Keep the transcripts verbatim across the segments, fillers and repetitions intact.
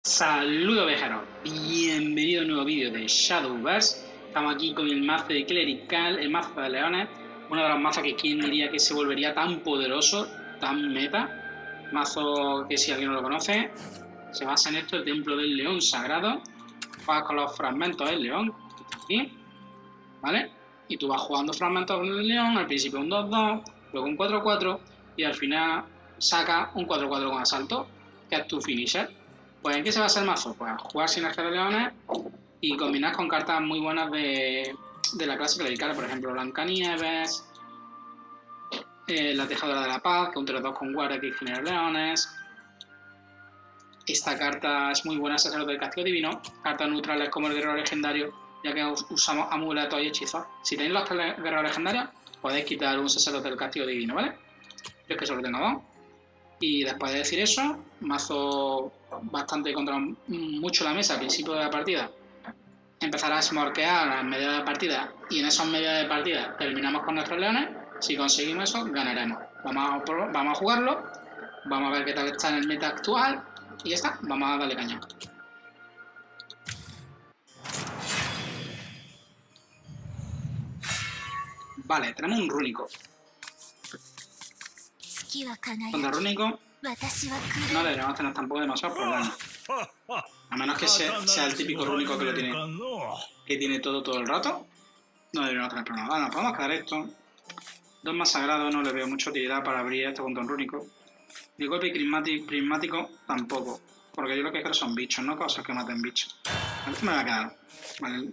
Saludos viajeros, bienvenido a un nuevo vídeo de Shadowverse. Estamos aquí con el mazo de Clerical, el mazo de leones, uno de los mazos que quien diría que se volvería tan poderoso, tan meta. Mazo que si alguien no lo conoce, se basa en esto, el templo del león sagrado. Juegas con los fragmentos del león, aquí, ¿vale? Y tú vas jugando fragmentos del león, al principio un dos dos, luego un cuatro cuatro y al final saca un cuatro cuatro con asalto, que es tu finisher. Pues ¿en qué se basa el mazo? Pues jugar sinergia de leones y combinar con cartas muy buenas de, de la clase clerical, por ejemplo Blancanieves, eh, la Tejadora de la Paz, que es un tres dos con guardia que genera leones. Esta carta es muy buena, Sacerdote del Castigo Divino. Cartas neutrales como el Guerrero Legendario, ya que usamos amuletos y hechizos. Si tenéis los Guerreros Legendarios, podéis quitar un Sacerdote del Castigo Divino, ¿vale? Yo es que solo tengo dos. Y después de decir eso, mazo bastante contra mucho la mesa al principio de la partida. Empezará a smorkear en medio de la partida y en esos medios de partida terminamos con nuestros leones. Si conseguimos eso, ganaremos. Vamos a, vamos a jugarlo, vamos a ver qué tal está en el meta actual y ya está, vamos a darle caña. Vale, tenemos un rúnico. Contra rúnico no deberíamos tener tampoco demasiados problemas. A menos que sea, sea el típico rúnico que lo tiene, que tiene todo todo el rato. No deberíamos tener problemas. Vale, nos podemos quedar esto. Dos más sagrados, no le veo mucha utilidad para abrir esto contra un rúnico. Ni golpe prismático tampoco. Porque yo lo que quiero son bichos, no cosas que maten bichos. Esto me va a quedar. Vale.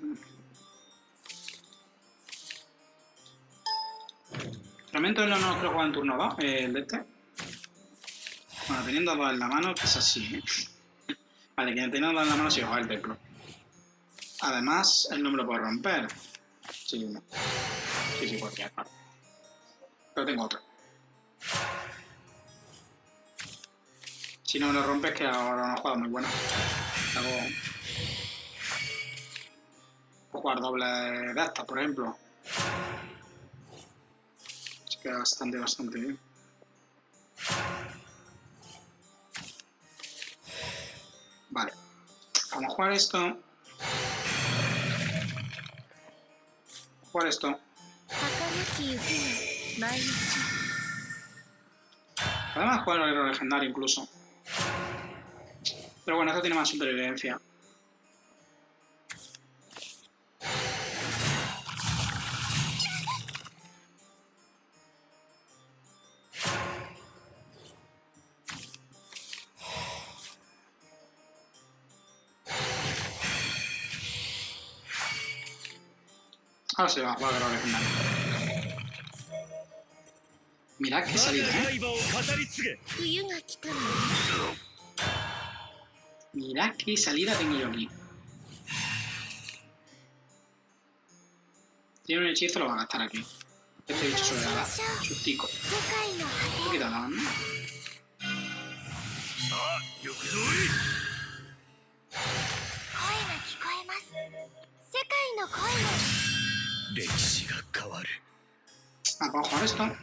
Fragmento no lo quiero jugar en turno dos, el de este. Bueno, teniendo dos en la mano, quizás sí. Vale, que teniendo dos en la mano sí juega el templo. Además, él no me lo puedo romper. Sí, no. Sí, sí, cualquier parte. Pero tengo otro. Si no me lo rompes, que ahora no juega muy bueno. Hago... Puedo jugar doble de estas, por ejemplo. Se queda bastante, bastante bien. Vale. Vamos a jugar esto. Jugar esto. Podemos jugar el héroe legendario incluso. Pero bueno, esto tiene más supervivencia. Ahora se va a jugar el héroe legendario. Mirad qué salida, ¿eh? Mirad qué salida tengo yo aquí. Tiene un hechizo, lo va a gastar aquí. Este bicho sobre la sustico. Un poquito más, ¿no? Ah, vamos a jugar esto.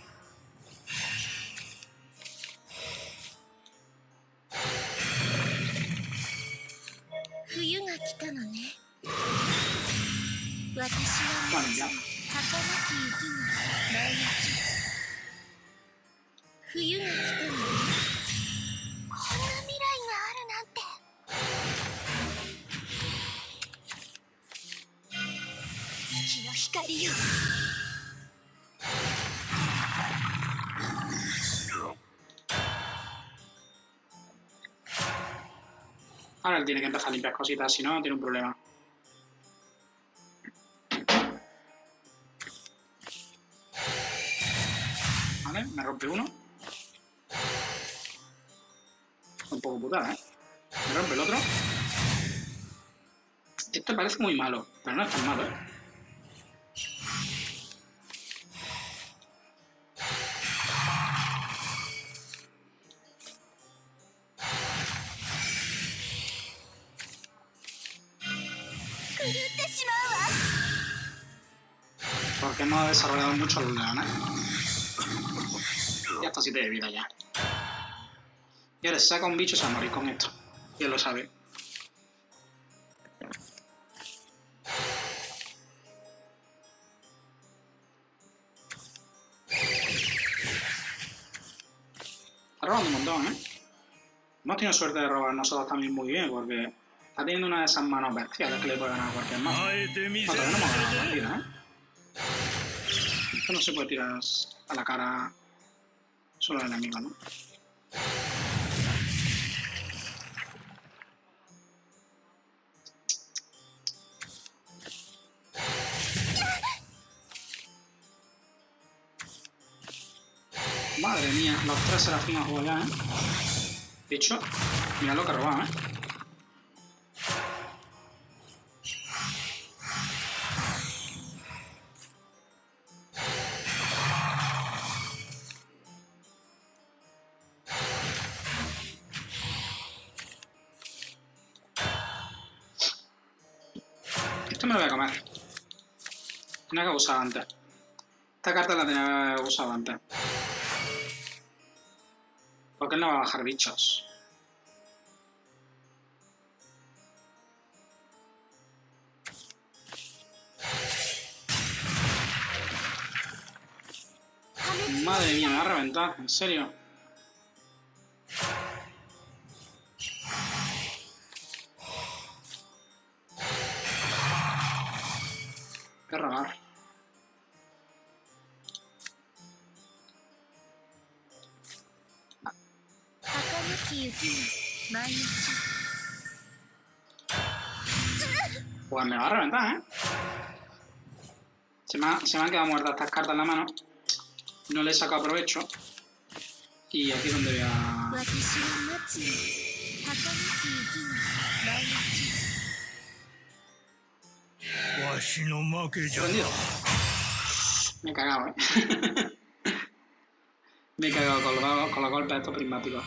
Bueno, ya. Ahora él tiene que empezar a limpiar cositas, si no, tiene un problema. Vale, me rompe uno. Un poco putada, ¿eh? Me rompe el otro. Esto parece muy malo, pero no es tan malo, ¿eh? Porque hemos desarrollado mucho los leones. Ya está siete de vida ya. Y ahora si saca un bicho se va a morir con esto. Ya lo sabe. robando un montón, ¿eh? Hemos tenido suerte de robar nosotros también muy bien, porque está teniendo una de esas manos bestiales que le puede ganar a cualquier mazo. No, todavía no hemos ganado la partida, ¿eh? Esto no se puede tirar a la cara solo al enemigo, ¿no? Madre mía, los tres serafín a jugar ya, ¿eh? De hecho, mirad lo que ha robado, ¿eh? Esto me lo voy a comer. Tenía que haber usado antes. Esta carta la tenía que haber usado antes. Porque él no va a bajar bichos. Madre mía, me va a reventar, en serio. Qué robar. Pues me va a reventar, ¿eh? Se me, ha, se me han quedado muertas estas cartas en la mano. No le he sacado provecho. Y aquí es donde voy a... Rendido. Me he cagado, ¿eh? Me he cagado con los, con los golpes estos prismáticos.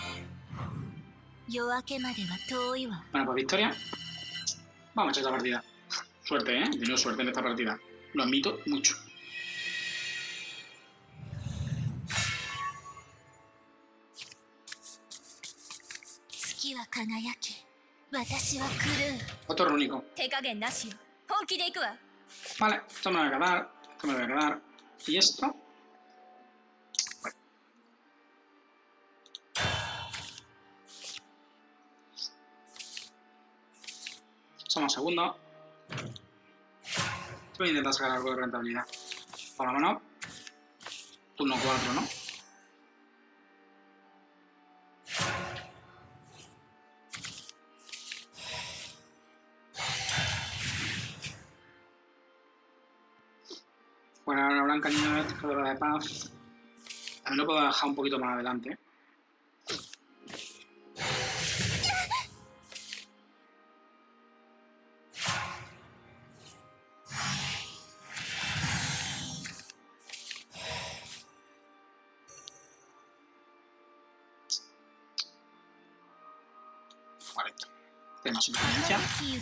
Bueno, pues victoria. Vamos a echar esta partida. Suerte, ¿eh? He tenido suerte en esta partida. Lo admito mucho. Otro rúnico. Vale, esto me lo voy a quedar. Esto me lo voy a quedar. ¿Y esto? Bueno. Somos segundos. Voy a intentar sacar algo de rentabilidad. Por lo menos. Turno cuatro, ¿no? Bueno, la blanca niña de escalera de paz. También lo puedo dejar un poquito más adelante. cuarenta. Tenemos influencia.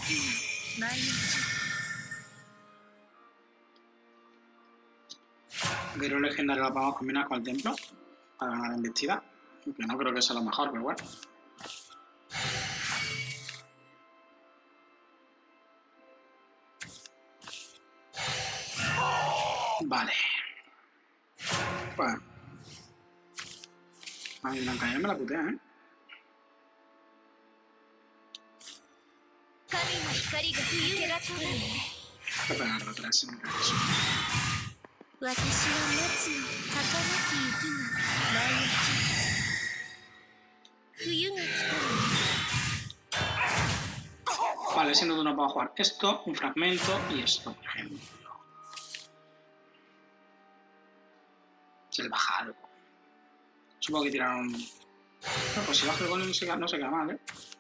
Guerrero legendario lo podemos combinar con el templo para ganar la embestida. Que no creo que sea lo mejor, pero bueno. Vale. Bueno. A mí Blanca ya me la putea, ¿eh? Voy a pegar atrás, si me cae eso. Vale, siendo tú no puedo jugar esto, un fragmento y esto, por ejemplo. Se le baja algo. Supongo que tiraron... No, pues si baja el gol no se, no se queda mal, ¿eh?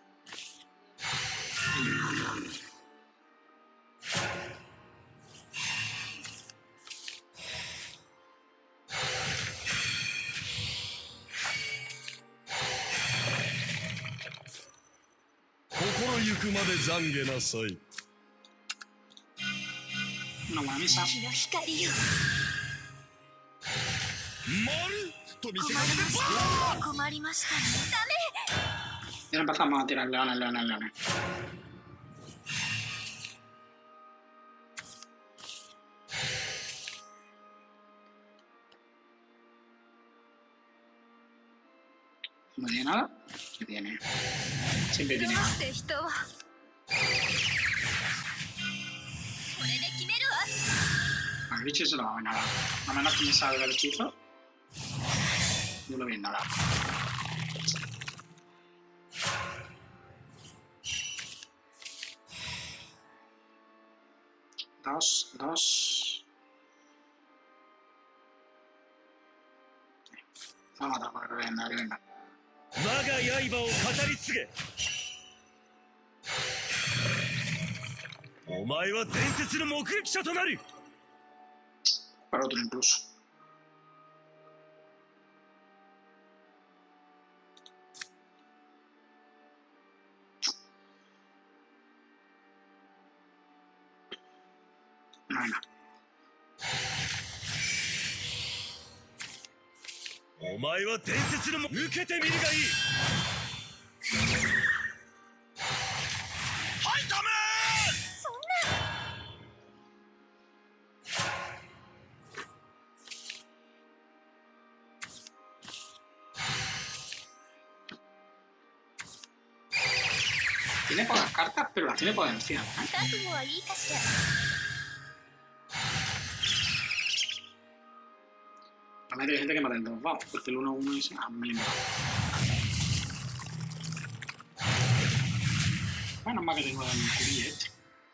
Una buena mesa. Y ahora empezamos a tirar leones, leones, leones. No tiene nada. ¿Qué tiene? Siempre tiene nada. Al bicho se lo va a ver nada. A menos que me salga el hechizo. No lo vi nada. Dos, dos. Vamos a matar por que venga, que venga. Para otro incluso. Venga. お前は伝説の受けてみるがいい。はいダメー。そんな。 Tiene pocas cartas, pero las tiene potencial. También hay gente que mata en dos, vamos, porque el uno uno es a mí. Bueno, más que tengo el curí este.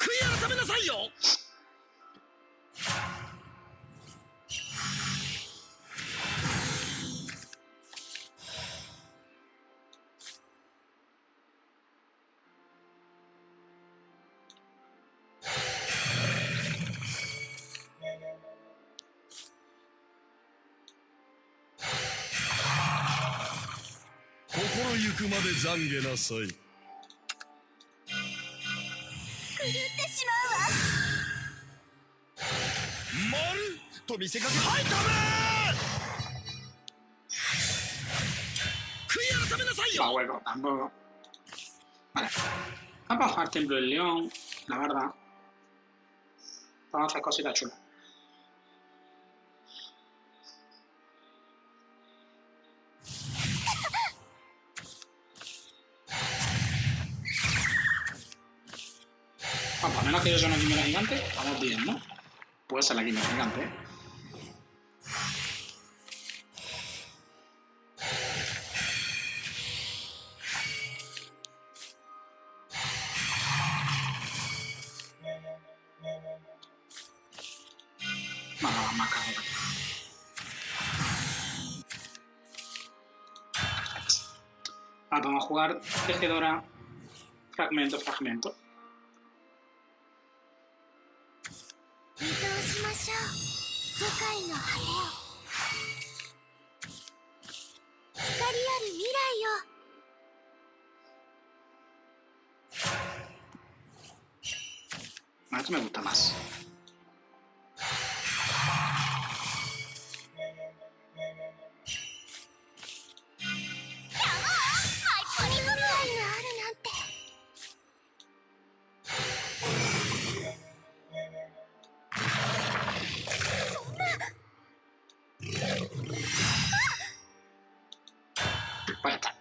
Va, bueno, tampoco. Vale. Vamos a jugar Templo del León, la verdad. Vamos a hacer cositas chulas. Vamos, a menos que yo sea una quimera gigante, vamos bien, ¿no? Puede ser la quimera gigante, ¿eh? No, no, más caro. Ahora vamos a jugar tejedora, fragmento, fragmento. Bueno, esto me gusta más. Pues ya está.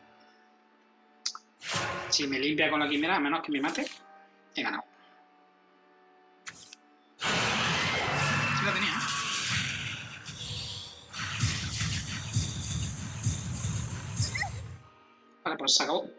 Si me limpia con la quimera, a menos que me mate, he ganado. Sí la tenía, ¿eh? Vale, pues se acabó.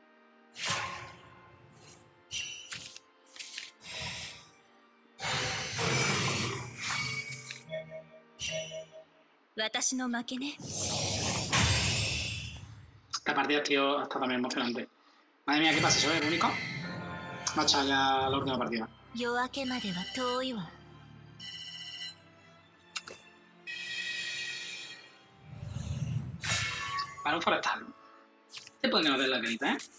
La partida, tío, está también emocionante. Madre mía, ¿qué pasa? ¿Soy el único? Me ha echado ya la última partida. Para un forestal. Te pueden hacer la carita, ¿eh?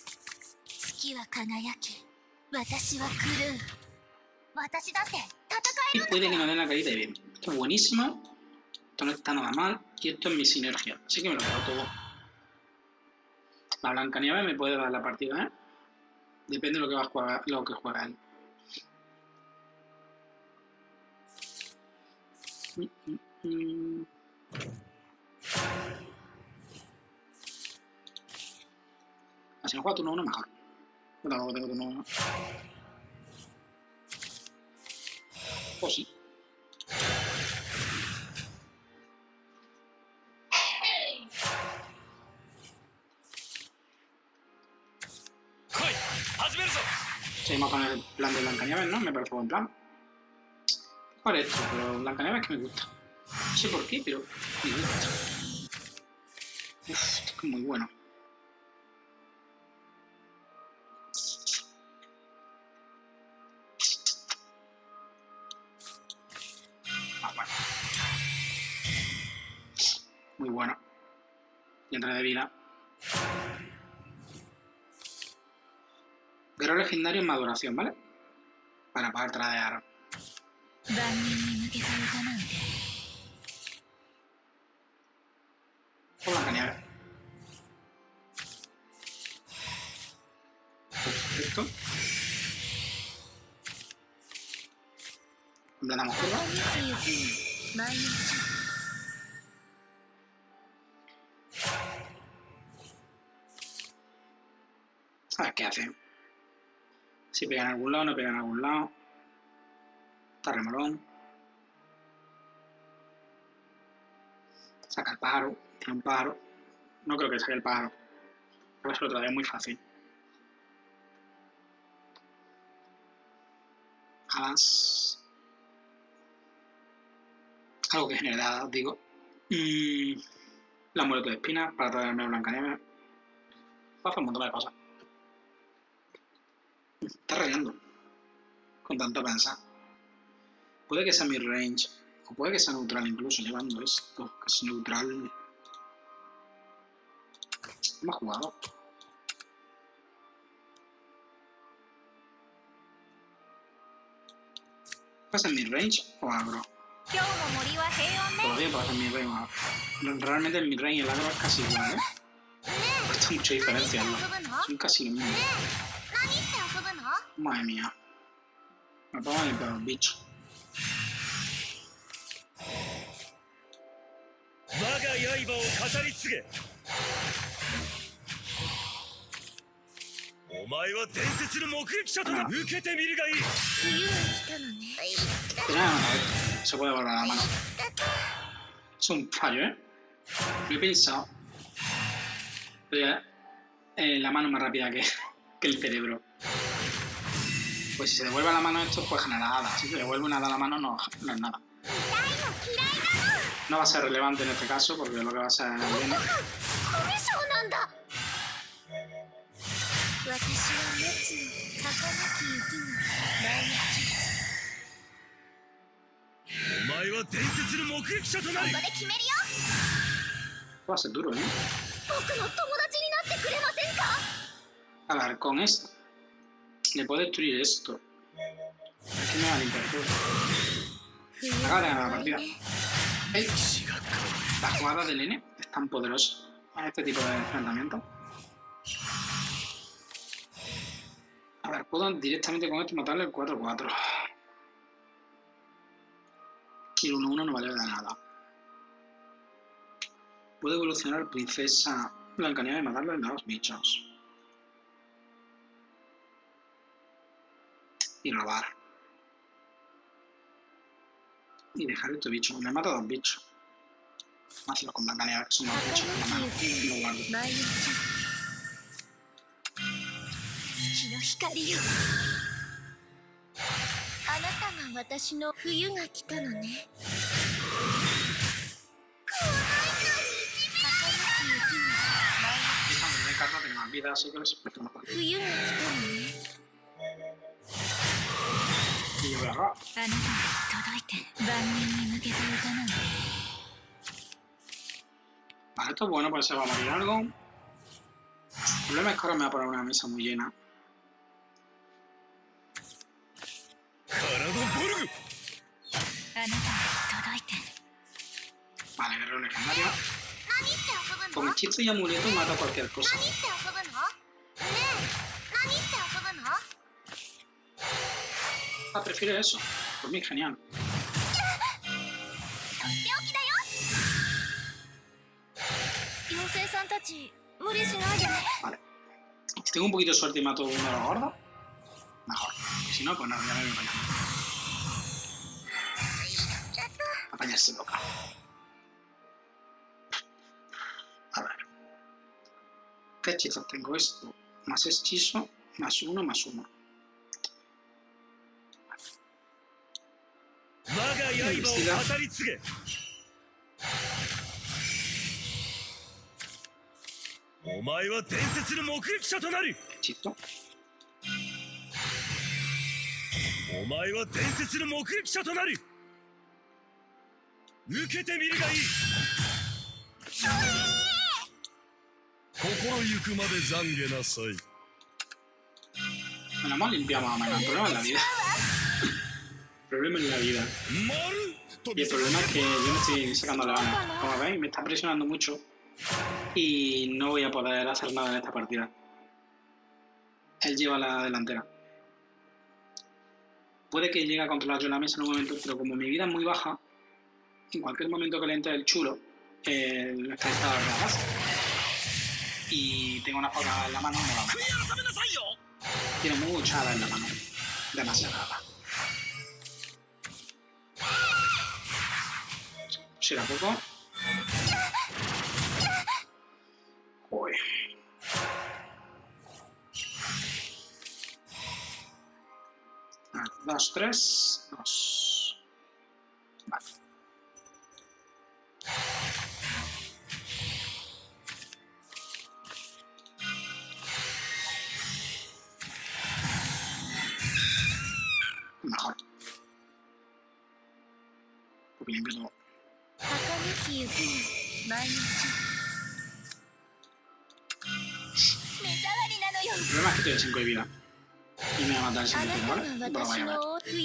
Y puede que no den la carita y bien. Esto es buenísimo. Esto no está nada mal. Y esto es mi sinergia. Así que me lo quedo todo. La Blancanieves me puede dar la partida, ¿eh? Depende de lo que va a jugar, lo que juega él. Mm, mm, mm. Así no juego turno uno mejor. Yo tampoco tengo turno uno. Pues sí. Seguimos con el plan de Blancanieves, ¿no? Me parece buen plan. Por esto, pero Blancanieves que me gusta. No sé por qué, pero me gusta. Uf, esto es muy bueno. Ah, bueno. Muy bueno. Y entra de vida. Guerrero legendario en maduración, ¿vale? Para poder tradear. Por Blancanieves. Perfecto. Emblandamos curva. ¿Sabes qué hace? Si pega en algún lado, no pega en algún lado. Está remolón. Saca el pájaro. Tiene un pájaro. No creo que saque el pájaro. Pero eso lo trae muy fácil. Alas. Algo que genera, os digo. Mm, la amuleto de espinas para traerme a Blancanieves. Hace un montón de cosas. Está rayando. Con tanto pensar. Puede que sea mi range. O puede que sea neutral incluso, llevando esto. Que es neutral. ¿Cómo ha jugado? ¿Pasa en mi range o agro? Todavía pasa en mi range o agro. Realmente en mi range y el agro es casi igual, ¿eh? Cuesta mucho diferenciarlo. Son casi lo mismo. Madre mía. Me pongo a limpiar los bichos. Se puede volver a la mano. Es un fallo, ¿eh? Lo he pensado. Pero ya, eh, la mano más rápida que, que el cerebro. Pues si se devuelve a la mano esto, pues genera nada. Si se devuelve una hada a la mano, no, no es nada. No va a ser relevante en este caso, porque lo que va a ser viene. Va a ser duro, ¿eh? A ver, con esto le puedo destruir esto. Es que me va a limpiar todo. Acaba de ganar la partida. ¿Eh? La jugada del N es tan poderosa en este tipo de enfrentamientos. A ver, puedo directamente con esto matarle el cuatro cuatro. Y el uno uno no vale de nada. Puedo evolucionar princesa Blancanieves y matarle a los bichos. Y robar. Y dejar estos bichos. Me mato a dos bichos. Hacerlo con Blancanieves, que son dos bichos con la mano. Y lo guardo. Esta carta tiene más vida, así que les explico más fácil. Y yo voy a robar. Vale, esto es bueno porque se va a morir algo. El problema es que ahora me va a poner una mesa muy llena. Vale, guerrero legendario. Con hechizo y amuleto mata cualquier cosa. Ah, prefiero eso. Por mí, genial. Vale. tengo un poquito de suerte y mato uno de los gordos, mejor. Y si no, pues nada, ya me voy a apañar. Apañarse toca. A ver. ¿Qué hechizos tengo? Esto, más hechizo, más uno, más uno. Investiga. Hechizo. Bueno, más limpiamos a mano. El problema es la vida. El problema es la vida. Y el problema es que yo me estoy sacando la gana. Como veis, me está presionando mucho. Y no voy a poder hacer nada en esta partida. Él lleva la delantera. Puede que llegue a controlar yo la mesa en un momento, pero como mi vida es muy baja, en cualquier momento que le entre el chulo, el está de base. Y tengo una foca en la mano, me va a matar. Tiene mucha hada en la mano. Demasiada hada. Si era poco. Uy. Dos, tres, dos. Vale. Mejor. Porque limpio todo. El problema es que estoy cinco de vida. Y me va a matar el siguiente, ¿vale? Bueno, vaya, vaya.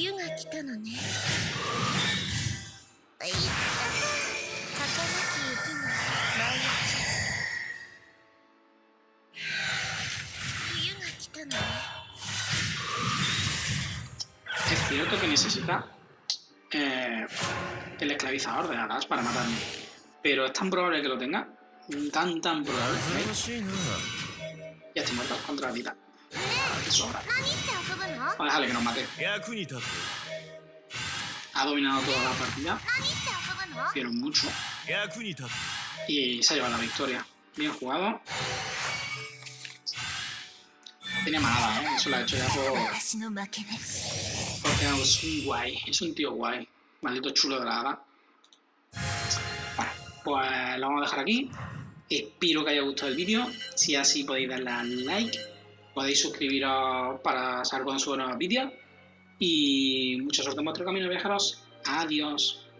Es cierto que necesita eh, el esclavizador de hadas para matarme. Pero es tan probable que lo tenga. Tan, tan probable. ¿Eh? Ya estoy muerto contra la vida. De sobra. Vamos a dejarle que nos mate. Ha dominado toda la partida. Hicieron mucho. Y se ha llevado la victoria. Bien jugado. Tenía manada, ¿eh? Eso lo ha hecho ya por... Porque es un guay. Es un tío guay. Maldito chulo de la hada. Bueno, pues lo vamos a dejar aquí. Espero que haya gustado el vídeo. Si así podéis darle al like. Podéis suscribiros para saber cuando subo nuevos vídeos. Y mucha suerte en vuestro camino, viajeros. Adiós.